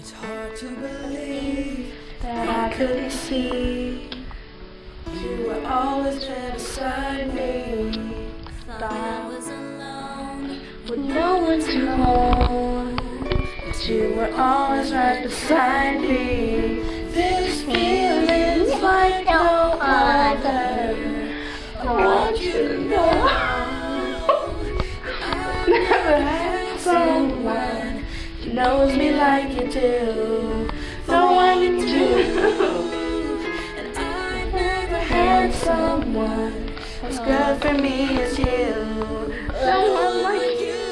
It's hard to believe that I couldn't see. You were always there beside me. Thought I was alone with no one to hold, but you were always right beside me. This feeling's like no other. I want you to know I've never had someone who knows me like you do. No one can do. And I've never had someone as good for me as you. Someone like you.